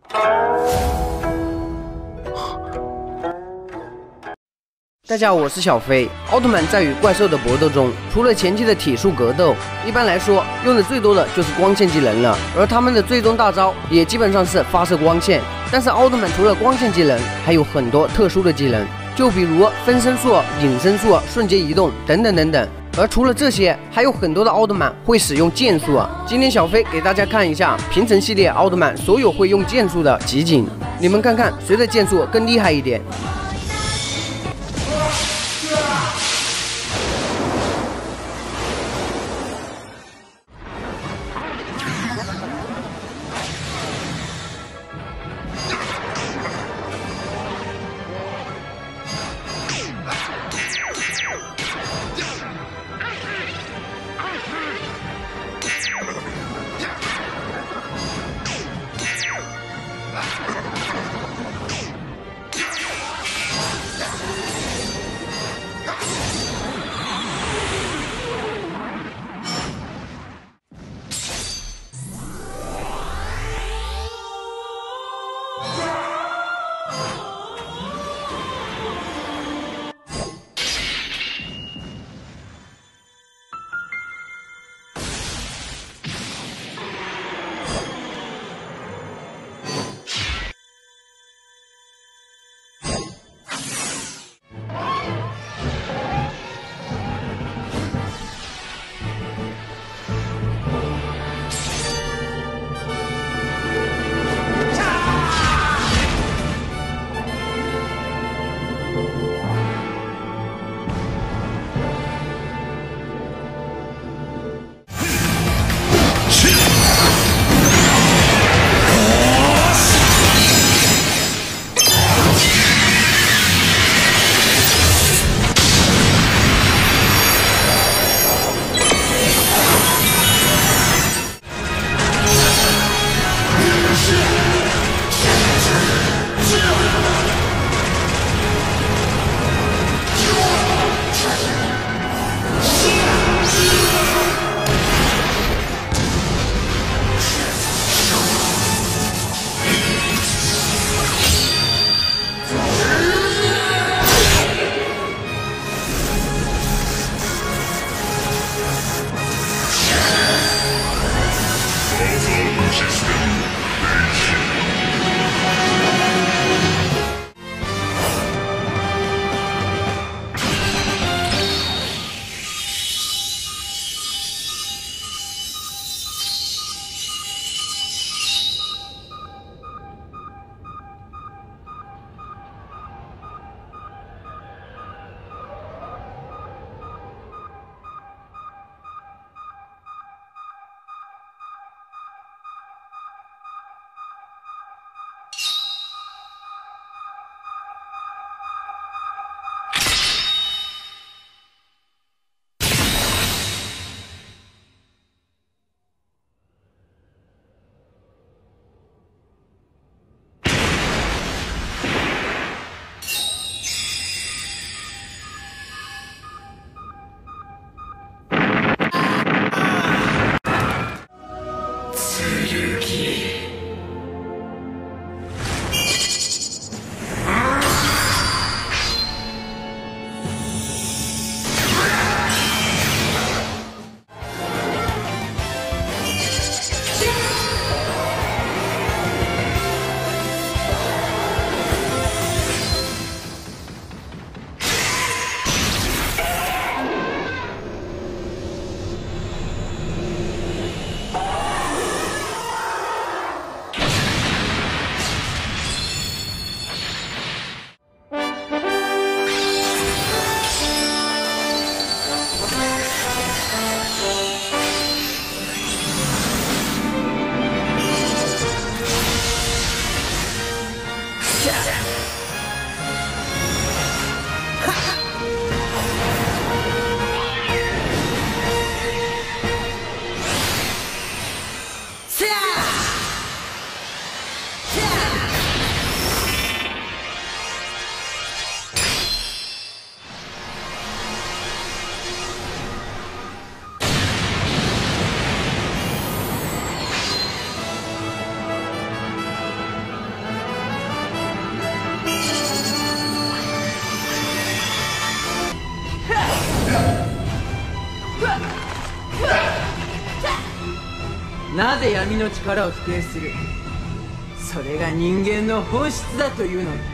大家好，我是小飞。奥特曼在与怪兽的搏斗中，除了前期的体术格斗，一般来说用的最多的就是光线技能了。而他们的最终大招也基本上是发射光线。但是奥特曼除了光线技能，还有很多特殊的技能，就比如分身术、隐身术、瞬间移动等等等等。而除了这些，还有很多的奥特曼会使用剑术。今天小飞给大家看一下平成系列奥特曼所有会用剑术的集锦，你们看看谁的剑术更厉害一点。 なぜ闇の力を否定する？それが人間の本質だというのに。